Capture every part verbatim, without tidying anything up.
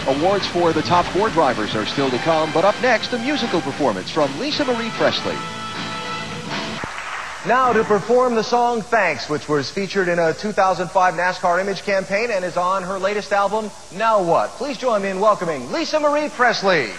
Awards for the top four drivers are still to come, but up next, a musical performance from Lisa Marie Presley. Now to perform the song Thanks, which was featured in a two thousand five NASCAR image campaign and is on her latest album, Now What? Please join me in welcoming Lisa Marie Presley.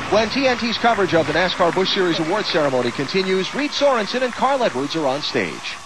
When T N T's coverage of the NASCAR Busch Series Awards ceremony continues, Reed Sorensen and Carl Edwards are on stage.